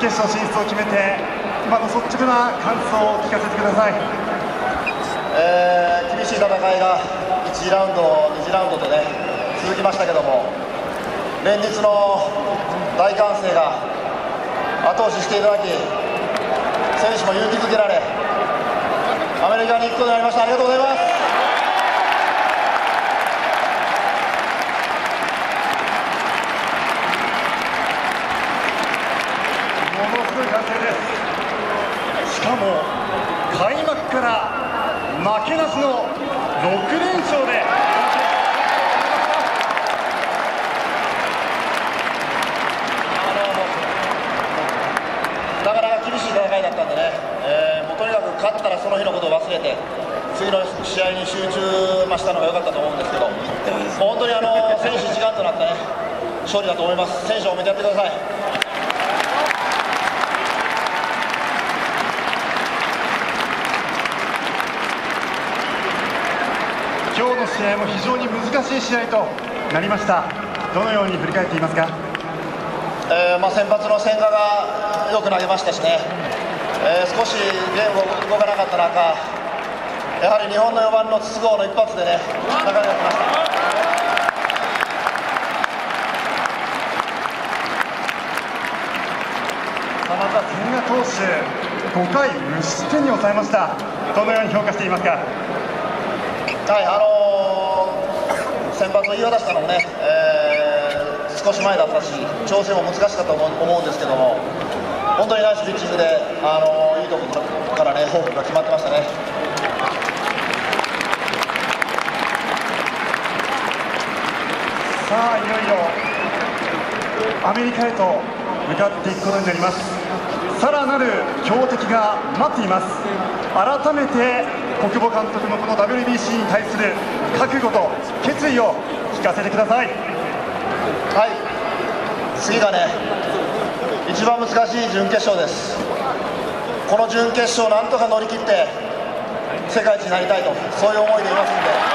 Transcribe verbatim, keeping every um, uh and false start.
決勝進出を決めて、今の率直な感想を聞かせてください。 えー、厳しい戦いがいちラウンド、にラウンドとね続きましたけども、連日の大歓声が後押ししていただき、選手も勇気づけられ、アメリカに行くことになりました。ありがとうございます。 ものすごい歓声です。しかも開幕から負けなしのろくれんしょうで、 なかなか厳しい戦いだったんでね、えー、もうとにかく勝ったらその日のことを忘れて次の試合に集中したのが良かったと思うんですけど、もう本当にあの選手一丸となったね勝利だと思います。選手を褒めてやってください。 今日の試合も非常に難しい試合となりました。どのように振り返っていますか？ えーまあ、先発の千賀がよく投げましたしね、えー、少しゲームが動かなかった中、やはり日本のよばんの筒香の一発でね流れが来ました。 また千賀投手ごかい無失点に抑えました。どのように評価していますか？ はい、あのー、先発を言い渡したのもね、えー、少し前だったし、調整も難しかったと思うんですけども、本当にナイスピッチングで、あのー、いいところからね、フォークが決まってましたね。 さあ、いよいよアメリカへと向かっていくことになります。さらなる強敵が待っています。改めて小久保監督のこの ダブリュービーシー に対する覚悟と決意を聞かせてください。 はい、次がね一番難しい準決勝です。この準決勝をなんとか乗り切って世界一になりたいと、そういう思いでいますんで。